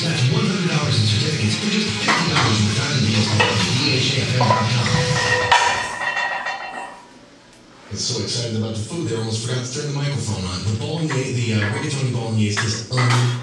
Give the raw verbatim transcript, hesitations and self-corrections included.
That's one hundred dollars in certificates for just fifty dollars with Diamond Deals at D H A F M dot com. I was so excited about the food there, I almost forgot to turn the microphone on. The bolognese, the uh, rigatoni bolognese is unbelievable.